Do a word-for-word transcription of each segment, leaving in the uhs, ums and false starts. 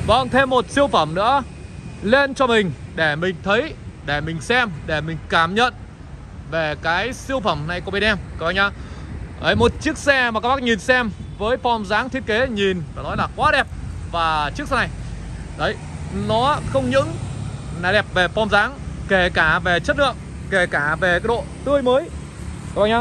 Vâng, thêm một siêu phẩm nữa lên cho mình để mình thấy, để mình xem, để mình cảm nhận về cái siêu phẩm này của bên em các bác nhá. Đấy, một chiếc xe mà các bác nhìn xem với form dáng thiết kế nhìn phải nói là quá đẹp. Và chiếc xe này đấy, nó không những là đẹp về form dáng, kể cả về chất lượng, kể cả về cái độ tươi mới các bác nhá.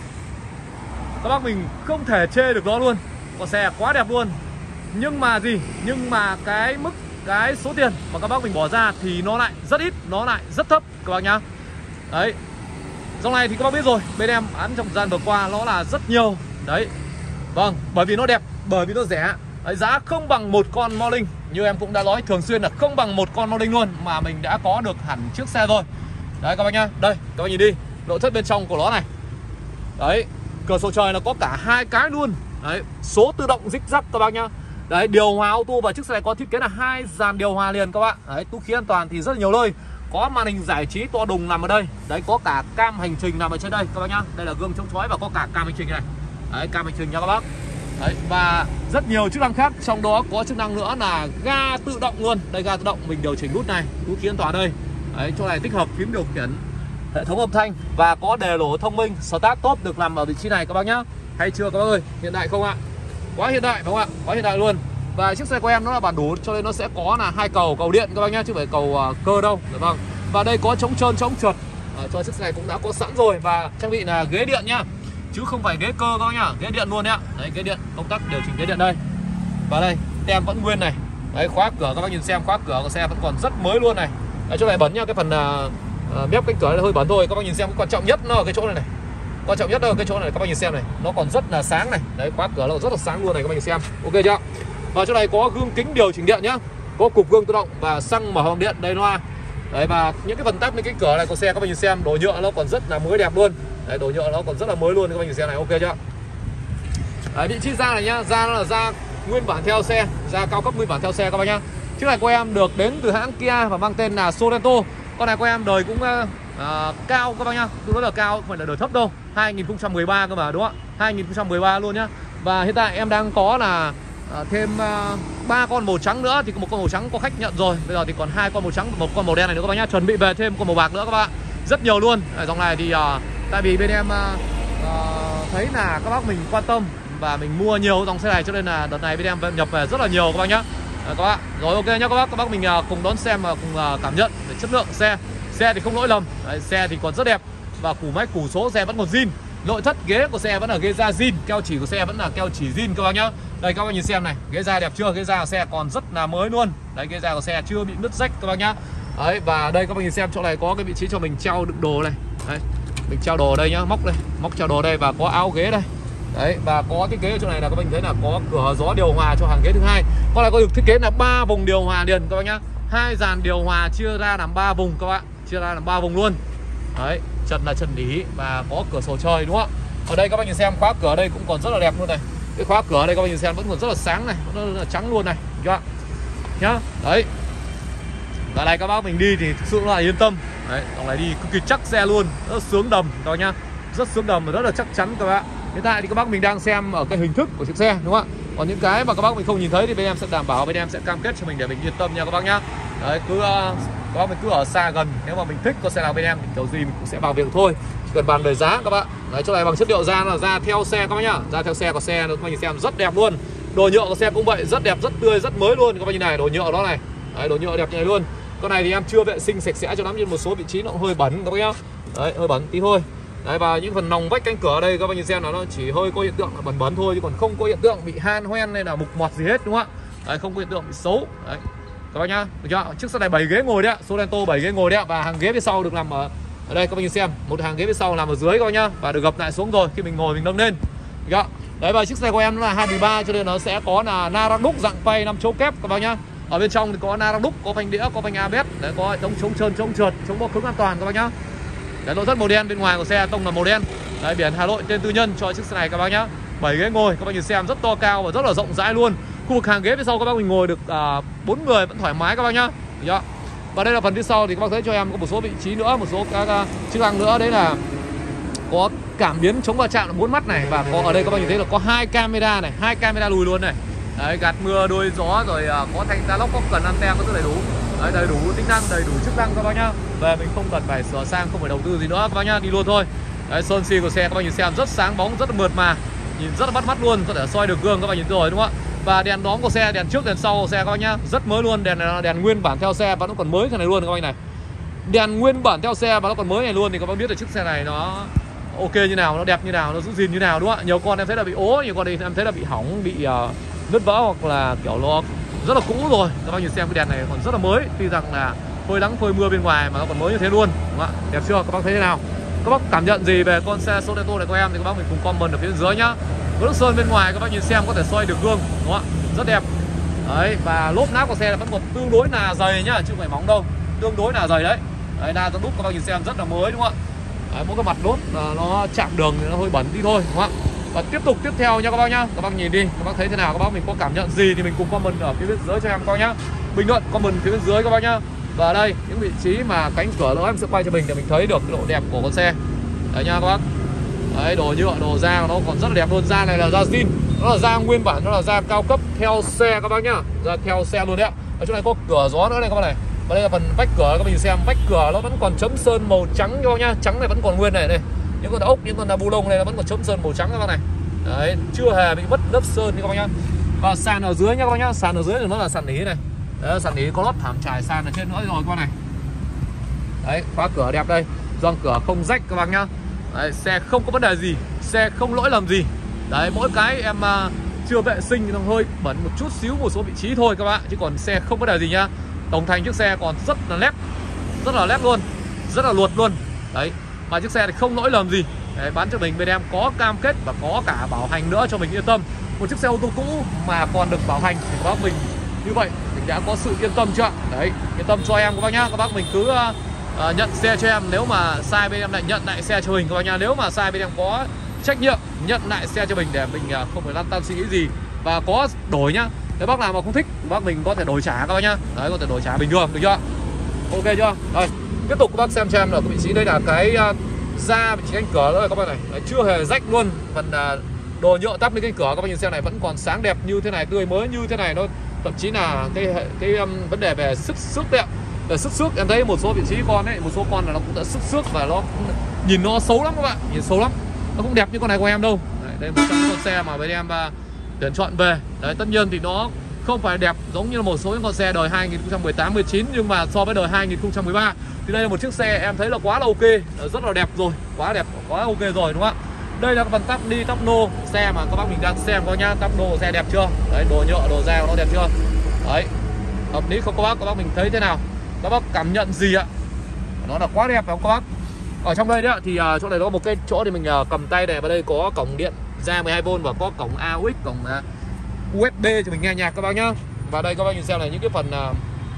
Các bác mình không thể chê được nó luôn. Con xe quá đẹp luôn. Nhưng mà gì? Nhưng mà cái mức, cái số tiền mà các bác mình bỏ ra thì nó lại rất ít, nó lại rất thấp các bác nhá. Đấy, dòng này thì các bác biết rồi, bên em bán trong thời gian vừa qua nó là rất nhiều. Đấy, vâng, bởi vì nó đẹp, bởi vì nó rẻ. Đấy, giá không bằng một con Morning. Như em cũng đã nói thường xuyên là không bằng một con Morning luôn, mà mình đã có được hẳn chiếc xe rồi. Đấy các bác nhá. Đây, các bác nhìn đi, nội thất bên trong của nó này. Đấy, cửa sổ trời nó có cả hai cái luôn. Đấy, số tự động rích rắc các bác nhá. Đấy, điều hòa auto và chiếc xe này có thiết kế là hai dàn điều hòa liền các bạn. Đấy, túi khí an toàn thì rất là nhiều nơi. Có màn hình giải trí to đùng nằm ở đây. Đấy, có cả cam hành trình nằm ở trên đây các bác nhá. Đây là gương chống chói và có cả cam hành trình này. Đấy, cam hành trình nha các bác. Đấy, và rất nhiều chức năng khác. Trong đó có chức năng nữa là ga tự động luôn. Đây, ga tự động mình điều chỉnh nút này, túi khí an toàn đây. Đấy, chỗ này tích hợp phím điều khiển hệ thống âm thanh và có đề lỗ thông minh Start Top được nằm ở vị trí này các bác nhá. Hay chưa các bác ơi? Hiện đại không ạ? Quá hiện đại phải không ạ? Quá hiện đại luôn. Và chiếc xe của em nó là bản đủ cho nên nó sẽ có là hai cầu, cầu điện các bác nhá, chứ không phải cầu uh, cơ đâu. Được không? Và đây có chống trơn, chống trượt. À, cho chiếc xe này cũng đã có sẵn rồi và trang bị là ghế điện nhá, chứ không phải ghế cơ các bác nhá, ghế điện luôn nhá. Đấy, ghế điện, công tắc điều chỉnh ghế điện đây. Và đây, tem vẫn nguyên này. Đấy, khóa cửa các bác nhìn xem, khóa cửa của xe vẫn còn rất mới luôn này. Đấy, chỗ này bẩn nhá, cái phần uh, uh, mép cánh cửa này hơi bẩn thôi. Các bác nhìn xem, cái quan trọng nhất nó ở cái chỗ này này. Quan trọng nhất là cái chỗ này các bác nhìn xem này, nó còn rất là sáng này. Đấy, khóa cửa nó rất là sáng luôn này các bác nhìn xem. Ok chưa? Và chỗ này có gương kính điều chỉnh điện nhá, có cục gương tự động và xăng mở hồng điện đây loa. Đấy, và những cái phần tắp lên cánh cửa này của xe các bác nhìn xem, đồ nhựa nó còn rất là mới đẹp luôn. Đấy, đồ nhựa nó còn rất là mới luôn các bác nhìn xem này. Ok chưa? Đấy, vị trí da này nhá, da nó là da nguyên bản theo xe, da cao cấp nguyên bản theo xe các bác nhá. Chiếc này của em được đến từ hãng Kia và mang tên là Sorento. Con này của em đời cũng uh, uh, cao các bác nhá, tôi nói là cao, không phải là đời thấp đâu. hai nghìn không trăm mười ba cơ mà, đúng không ạ? hai nghìn không trăm mười ba luôn nhá. Và hiện tại em đang có là uh, thêm ba uh, con màu trắng nữa, thì có một con màu trắng có khách nhận rồi. Bây giờ thì còn hai con màu trắng và một con màu đen này nữa các bác nhá. Chuẩn bị về thêm con màu bạc nữa các bạn. Rất nhiều luôn. Ở dòng này thì uh, tại vì bên em uh, uh, thấy là các bác mình quan tâm và mình mua nhiều dòng xe này, cho nên là đợt này bên em nhập về rất là nhiều các bác nhá. À, các bạn. Rồi ok nhá các bác, các bác mình uh, cùng đón xem và cùng uh, cảm nhận về chất lượng xe. Xe thì không lỗi lầm. Đấy, xe thì còn rất đẹp và củ máy củ số xe vẫn còn zin. Nội thất ghế của xe vẫn là ghế da zin, keo chỉ của xe vẫn là keo chỉ zin các bác nhá. Đây các bác nhìn xem này, ghế da đẹp chưa? Ghế da của xe còn rất là mới luôn. Đấy, ghế da của xe chưa bị nứt rách các bác nhá. Đấy, và đây các bác nhìn xem, chỗ này có cái vị trí cho mình treo đựng đồ này. Đấy, mình treo đồ đây nhá, móc đây, móc treo đồ đây và có áo ghế đây. Đấy, và có cái ghế ở chỗ này là các bạn thấy là có cửa gió điều hòa cho hàng ghế thứ hai. Con này có được thiết kế là ba vùng điều hòa liền các bác nhá. Hai dàn điều hòa chia ra làm ba vùng các bạn, chia ra làm ba vùng luôn. Đấy, trần là trần đỉ và có cửa sổ trời đúng không ạ? Ở đây các bác nhìn xem, khóa cửa đây cũng còn rất là đẹp luôn này. Cái khóa cửa đây các bác nhìn xem vẫn còn rất là sáng này, nó là trắng luôn này, chưa ạ? Nhá. Đấy. Và này các bác mình đi thì thực sự là yên tâm. Đấy, dòng này đi cực kỳ chắc xe luôn, rất sướng đầm các bác nhá. Rất sướng đầm và rất là chắc chắn các bạn. Hiện tại thì các bác mình đang xem ở cái hình thức của chiếc xe đúng không ạ? Còn những cái mà các bác mình không nhìn thấy thì bên em sẽ đảm bảo, bên em sẽ cam kết cho mình để mình yên tâm nha các bác nhá. Đấy, cứ uh, các bác mình cứ ở xa gần, nếu mà mình thích con xe nào bên em thì kiểu gì mình cũng sẽ vào việc thôi. Chỉ cần bàn về giá các bạn. Đấy, chỗ này bằng chất liệu da là da theo xe các bác nhá. Da theo xe của xe các bác nhìn xem rất đẹp luôn. Đồ nhựa của xe cũng vậy, rất đẹp, rất tươi, rất mới luôn các bác nhìn này, đồ nhựa đó này. Đấy, đồ nhựa đẹp như này luôn. Con này thì em chưa vệ sinh sạch sẽ cho lắm, nhưng một số vị trí nó cũng hơi bẩn các bác nhá. Đấy, hơi bẩn tí thôi. Đấy, và những phần nòng vách cánh cửa ở đây các bác nhìn xem là nó chỉ hơi có hiện tượng là bẩn bẩn thôi, chứ còn không có hiện tượng bị han hoen hay là mục mọt gì hết đúng không ạ? Đấy, không có hiện tượng bị xấu. Đấy, các bác nhá, được chưa? Chiếc xe này bảy ghế ngồi đấy ạ, Sorento bảy ghế ngồi đấy ạ, và hàng ghế phía sau được nằm ở ở đây các bác nhìn xem, một hàng ghế phía sau nằm ở dưới các bác nhá, và được gập lại xuống rồi, khi mình ngồi mình nâng lên. Được chưa? Đấy, và chiếc xe của em nó là hai mười ba cho nên nó sẽ có là na đúc dạng phay năm chỗ kép các bác nhá. Ở bên trong thì có na đúc, có phanh đĩa, có phanh a bê ét, đấy, có hệ thống chống trơn, chống trượt, chống bó cứng an toàn các bác nhá. Đấy, nội thất màu đen, bên ngoài của xe tông là màu đen. Đấy, biển Hà Nội tên tư nhân cho chiếc xe này các bác nhá. bảy ghế ngồi các bác nhìn xem rất to cao và rất là rộng rãi luôn. Khu vực hàng ghế phía sau các bác mình ngồi được bốn uh, người vẫn thoải mái các bác nhá. Được chưa? Và đây là phần phía sau thì các bác thấy cho em có một số vị trí nữa, một số các uh, chức năng nữa, đấy là có cảm biến chống va chạm là bốn mắt này, và có ở đây các bác nhìn thấy là có hai camera này, hai camera lùi luôn này. Đấy, gạt mưa, đuôi gió, rồi uh, có thanh ta lóc, có cần anten, có rất đầy đủ. Đấy, đầy đủ tính năng, đầy đủ chức năng các bác nhá. Về mình không cần phải sửa sang, không phải đầu tư gì nữa các bác nhá, đi luôn thôi. Đấy, sơn xi của xe các bác nhìn xem rất sáng bóng, rất là mượt mà, nhìn rất là bắt mắt luôn, có thể soi được gương các bác nhìn rồi đúng không ạ? Và đèn đóm của xe, đèn trước, đèn sau của xe các bác nhá, rất mới luôn. Đèn này là đèn nguyên bản theo xe và nó còn mới thế này luôn các bác này. Đèn nguyên bản theo xe và nó còn mới này luôn, thì các bác biết là chiếc xe này nó ok như nào, nó đẹp như nào, nó giữ gìn như nào đúng không ạ? Nhiều con em thấy là bị ố, nhiều con thì em thấy là bị hỏng, bị uh, nứt vỡ, hoặc là kiểu nó rất là cũ rồi. Các bác nhìn xem cái đèn này còn rất là mới, tuy rằng là phơi nắng phơi mưa bên ngoài mà nó còn mới như thế luôn đúng không ạ? Đẹp chưa? Các bác thấy thế nào? Các bác cảm nhận gì về con xe Soneto này của em thì các bác mình cùng comment ở phía dưới nhá. Với nước sơn bên ngoài các bác nhìn xem có thể soi được gương đúng không ạ? Rất đẹp. Đấy, và lốp náp của xe là vẫn còn tương đối là dày nhá, chứ không phải mỏng đâu, tương đối là dày đấy. Đấy, na đúc các bác nhìn xem rất là mới đúng không ạ? Đấy, mỗi cái mặt lốp nó chạm đường thì nó hơi bẩn đi thôi đúng không ạ? Và tiếp tục tiếp theo nha các bác nhá, các bác nhìn đi, các bác thấy thế nào, các bác mình có cảm nhận gì thì mình cùng comment ở phía bên dưới cho em các bác nhá. Bình luận comment phía bên dưới các bác nhá. Và ở đây những vị trí mà cánh cửa lỗ em sẽ quay cho mình để mình thấy được cái độ đẹp của con xe. Đấy nha các bác. Đấy, đồ nhựa, đồ da nó còn rất là đẹp luôn. Da này là da zin, nó là da nguyên bản, nó là da cao cấp theo xe các bác nhá, da theo xe luôn đấy ạ. Ở chỗ này có cửa gió nữa này các bác này. Và đây là phần vách cửa, các bạn nhìn xem vách cửa nó vẫn còn chấm sơn màu trắng cho nhá, trắng này vẫn còn nguyên này này. Những con ốc, những con đá bu lông này nó vẫn còn chấm sơn màu trắng các bác này. Đấy, chưa hề bị mất lớp sơn các bác nhá. Và sàn ở dưới nha các bác nhá, sàn ở dưới thì nó là sàn nỉ này. Đấy, sàn nỉ có lót thảm trải sàn ở trên nữa rồi các bác này. Đấy, khóa cửa đẹp đây, gioăng cửa không rách các bác nhá. Đấy, xe không có vấn đề gì, xe không lỗi lầm gì. Đấy, mỗi cái em uh, chưa vệ sinh nó hơi bẩn một chút xíu một số vị trí thôi các bạn, chứ còn xe không vấn đề gì nhá. Tổng thành chiếc xe còn rất là nét, rất là nét luôn, rất là luột luôn. Đấy, mà chiếc xe thì không lỗi lầm gì. Đấy, bán cho mình bên em có cam kết và có cả bảo hành nữa cho mình yên tâm. Một chiếc xe ô tô cũ mà còn được bảo hành thì các bác mình như vậy mình đã có sự yên tâm chưa? Đấy, yên tâm cho em các bác nhá. Các bác mình cứ uh, uh, nhận xe cho em, nếu mà sai bên em lại nhận lại xe cho mình các bác nhá. Nếu mà sai bên em có trách nhiệm nhận lại xe cho mình để mình uh, không phải lăn tăn suy nghĩ gì, và có đổi nhá. Nếu bác nào mà không thích bác mình có thể đổi trả các bác nhá. Đấy, có thể đổi trả bình thường, được chưa? Ok chưa? Rồi, tiếp tục các bác xem cho em là cái vị trí đây là cái uh, da vị trí cánh cửa nữa các bác này. Đấy, chưa hề rách luôn. Phần uh, đồ nhựa tắp lên cánh cửa các bác nhìn xem này vẫn còn sáng đẹp như thế này, tươi mới như thế này. Nó thậm chí là cái cái um, vấn đề về sức xước đấy ạ. Về sức xước em thấy một số vị trí con ấy, một số con là nó cũng đã sức xước và nó nhìn nó xấu lắm các bạn, nhìn xấu lắm. Nó không đẹp như con này của em đâu. Đấy, đây là một trong những con xe mà bên em uh, tuyển chọn về. Đấy, tất nhiên thì nó không phải đẹp giống như một số những con xe đời hai nghìn không trăm mười tám mười chín, nhưng mà so với đời hai nghìn không trăm mười ba thì đây là một chiếc xe em thấy là quá là ok, rất là đẹp rồi, quá đẹp, quá ok rồi đúng không ạ? Đây là cái phần tắp đi tắp nô xe mà các bác mình đang xem coi nhá, tắp nô của xe đẹp chưa? Đấy, đồ nhựa, đồ da của nó đẹp chưa? Đấy, hợp lý không các bác? Các bác mình thấy thế nào? Các bác cảm nhận gì ạ? Nó là quá đẹp phải không các bác? Ở trong đây đấy thì uh, chỗ này có một cái chỗ thì mình uh, cầm tay này, và đây có cổng điện ra mười hai vôn và có cổng a u ích, cổng uh, u ét bê cho mình nghe nhạc các bác nhá. Và đây các bác nhìn xem này, những cái phần uh,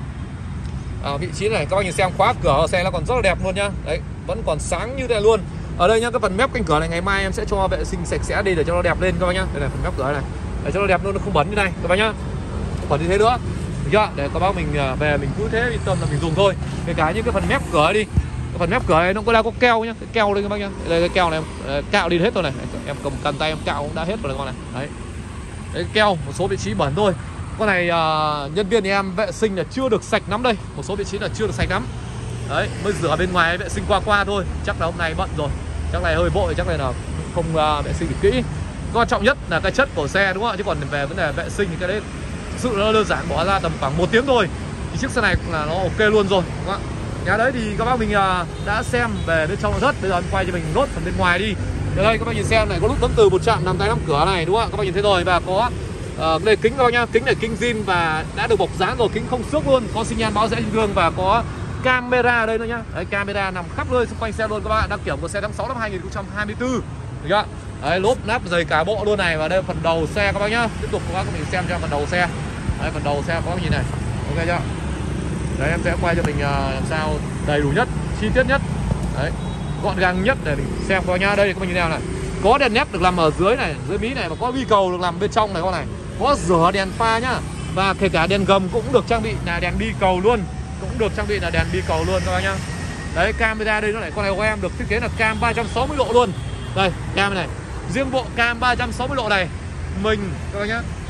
uh, vị trí này các bác nhìn xem, khóa cửa của xe nó còn rất là đẹp luôn nhá. Đấy, vẫn còn sáng như thế luôn. Ở đây nhá, cái phần mép cánh cửa này ngày mai em sẽ cho vệ sinh sạch sẽ đi để cho nó đẹp lên các bác nhá. Đây là phần mép cửa này, để cho nó đẹp luôn, nó không bẩn như này các bác nhá, không bẩn như thế nữa, được chưa? Để các bác mình uh, về mình cứ thế yên tâm là mình dùng thôi. Kể cả những cái phần mép cửa đi, cái phần mép cửa này nó có đang có keo nhá, cái keo đây các bác nhá. Đây cái keo này em uh, cạo đi hết rồi này, em cầm cần tay em cạo cũng đã hết rồi con này. Đấy, đấy keo một số vị trí bẩn thôi. Con này uh, nhân viên thì em vệ sinh là chưa được sạch lắm đây, một số vị trí là chưa được sạch lắm. Đấy, mới rửa bên ngoài vệ sinh qua qua thôi, chắc là hôm nay bận rồi, chắc này hơi vội, chắc này là không uh, vệ sinh được kỹ. Quan trọng nhất là cái chất của xe đúng không ạ? Chứ còn về vấn đề vệ sinh thì cái đấy sự nó đơn giản, bỏ ra tầm khoảng một tiếng thôi thì chiếc xe này là nó ok luôn rồi đúng không ạ? Nhà đấy thì các bác mình uh, đã xem về bên trong nội thất, bây giờ em quay cho mình nốt phần bên ngoài đi. Ở đây các bác nhìn xem này, có nút bấm từ một chạm nằm tay nắm cửa này đúng không ạ? Các bác nhìn thấy rồi, và có uh, đây kính các bác nhá, kính này kính zin và đã được bọc dán rồi, kính không xước luôn, có xi nhan báo rẽ gương và có camera ở đây nữa nhá. Đấy, camera nằm khắp nơi xung quanh xe luôn các bạn. Đăng kiểm của xe tháng sáu năm hai nghìn không trăm hai mươi tư, được chưa? Đấy, lốp nắp dày cả bộ luôn này, và đây là phần đầu xe các bác nhá. Tiếp tục các bác mình xem cho phần đầu xe. Đấy, phần đầu xe các bác nhìn này, ok chưa? Đấy, em sẽ quay cho mình uh, làm sao đầy đủ nhất, chi tiết nhất, đấy, gọn gàng nhất để mình xem coi nhá. Đây các bác nhìn nào này, có đèn nép được làm ở dưới này, dưới mí này, và có bi cầu được làm bên trong này con này, có rửa đèn pha nhá, và kể cả đèn gầm cũng được trang bị là đèn bi cầu luôn, cũng được trang bị là đèn bi cầu luôn các bác nhá. Đấy, camera đây nó lại, con này của em được thiết kế là cam ba trăm sáu mươi độ luôn. Đây, cam này, riêng bộ cam ba trăm sáu mươi độ này mình các bác nhá,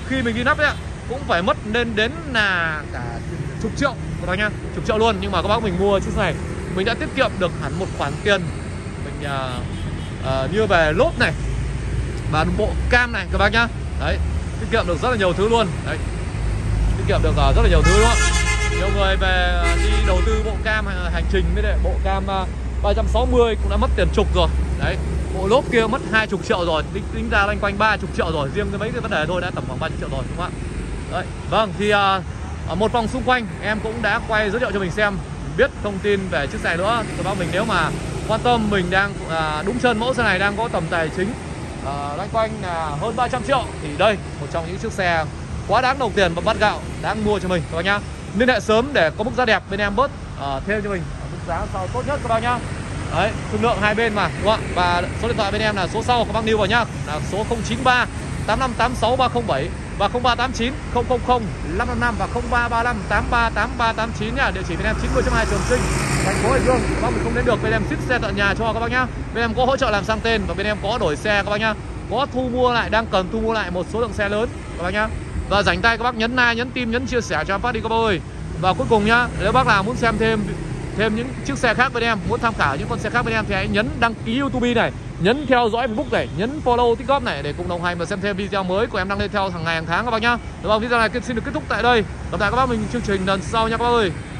khi mình đi lắp ấy cũng phải mất lên đến là cả chục triệu các bác nhá, chục triệu luôn. Nhưng mà các bác mình mua chiếc xe này mình đã tiết kiệm được hẳn một khoản tiền. Mình uh, uh, như về lốp này và bộ cam này các bác nhá. Đấy, tiết kiệm được rất là nhiều thứ luôn. Đấy, tiết kiệm được uh, rất là nhiều thứ luôn. Nhiều người về đi đầu tư bộ cam hành trình với lại bộ cam uh, ba trăm sáu mươi cũng đã mất tiền chục rồi. Đấy, bộ lốp kia mất hai chục triệu rồi, tính, tính ra loanh quanh ba chục triệu rồi, riêng cái mấy cái vấn đề thôi đã tầm khoảng ba chục triệu rồi đúng không ạ? Đấy, vâng thì uh, một vòng xung quanh em cũng đã quay giới thiệu cho mình xem, biết thông tin về chiếc xe nữa. Các bác mình nếu mà quan tâm, mình đang uh, đúng chân mẫu xe này đang có tầm tài chính uh, loanh quanh là uh, hơn ba trăm triệu thì đây một trong những chiếc xe quá đáng đồng tiền và bát gạo đáng mua cho mình các bác nhá. Liên hệ sớm để có mức giá đẹp bên em bớt uh, thêm cho mình ở mức giá sau tốt nhất các bác nhá. Đấy, thương lượng hai bên mà đúng không ạ? Và số điện thoại bên em là số sau các bác lưu vào nhá, là số không chín ba tám năm tám sáu ba không bảy và không ba tám chín không không không năm năm năm và không ba ba năm tám ba tám ba tám chín nhá. Địa chỉ bên em chín mươi hai Trường Sinh, thành phố Hải Dương. Các bác mình không đến được, bên em ship xe tận nhà cho các bác nhá. Bên em có hỗ trợ làm sang tên và bên em có đổi xe các bác nhá. Có thu mua lại, đang cần thu mua lại một số lượng xe lớn các bác nhá. Và rảnh tay các bác nhấn like, nhấn tim, nhấn chia sẻ cho em phát đi các bác ơi. Và cuối cùng nhá, nếu bác nào muốn xem thêm thêm những chiếc xe khác bên em, muốn tham khảo những con xe khác bên em thì hãy nhấn đăng ký YouTube này, nhấn theo dõi Facebook này, nhấn follow TikTok này để cùng đồng hành và xem thêm video mới của em đăng lên theo hàng ngày hàng tháng các bác nhá. Đúng không? Video này xin được kết thúc tại đây. Gặp lại các bác mình chương trình lần sau nha các bác ơi.